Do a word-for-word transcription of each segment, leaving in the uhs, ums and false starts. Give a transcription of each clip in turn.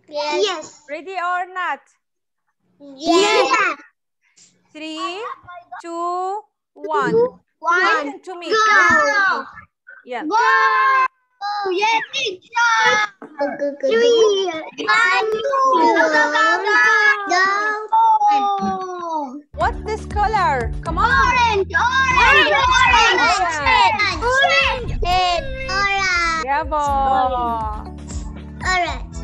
Yes. Yes. Ready or not? Yes. Yes. Three, two, one. One. Listen to me. Go. Yeah. Go. Yes, teacher. Three. One. Two. Go. What's this color? Come on. Orange. Orange. Orange. Orange. Orange. Bravo. Orange.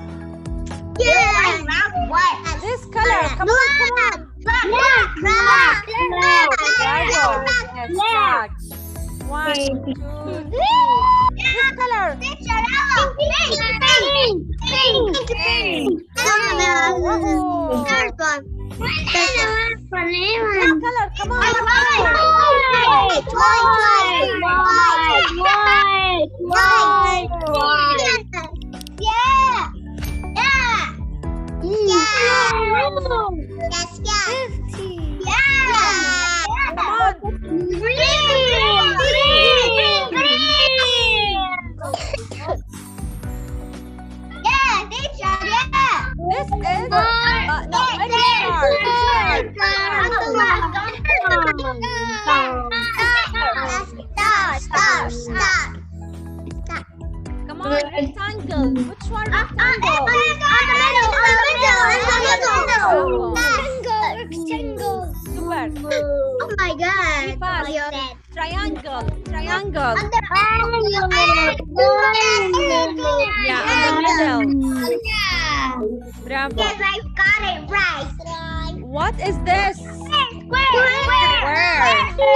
Yeah. What? This color. Come on, come on. Black. Black. Bravo. Yes, black. One, two, three. This color. Pink. Pink. Pink. Whoa. Third one. This color. Come on. White. White. White. White. Yeah. Yeah. Yeah. Yes, yes. Yeah. Come on. Green. Green. Green. Yeah, teacher. Yeah. This is uh, no, let me start. Star, star, star. Come on, rectangle. Which one? On the middle, on the middle, rectangle. Super. Oh my God. Be fast. Triangle. Triangle. On the middle. Yeah, on the middle. Yeah. Bravo. Yes, I got it right. What is this? Square. Where?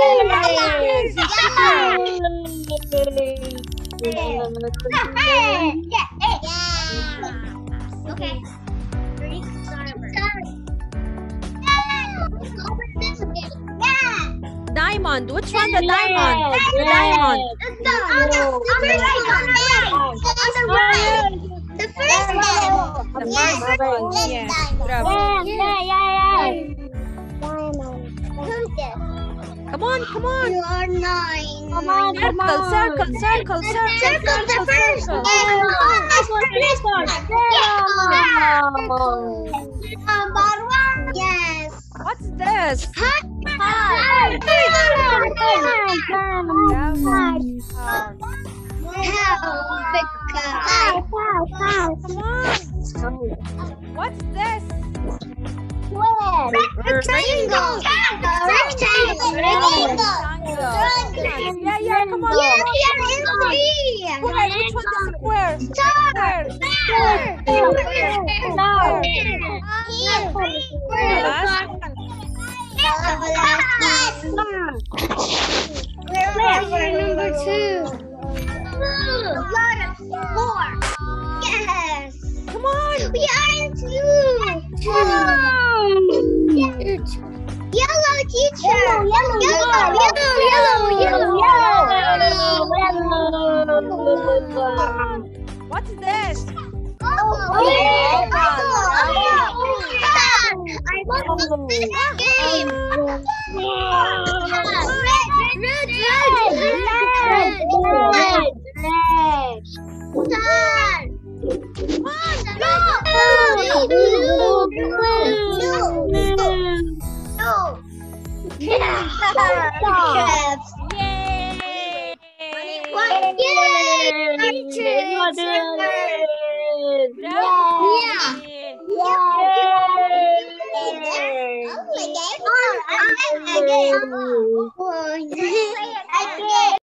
Yeah. Okay. Three. Yeah. Diamond. Which one? The diamond. The diamond. The first one. The first one. Yes. Bravo. Come on, come on. You are nine. Come on, come Circle, on. circle, circle, circle, Circle the first circle. Number one. Yes. What's this? Heart. Bravo. Come on. What's this? Rectangle. Rectangle. Rectangle. Yeah, yeah, come on. Yes, yes, Square. Which one is square? Star. The last one. Number two. Four. Yes. Come on. We are in two. Two. Yellow teacher. Yellow. Yellow. Yellow. Yellow. What's this? Oh, I want this game. Red, red, red, red. Blue, blue, blue. Yeah. Yay! What? Yay! Bravo. Yeah. Yeah.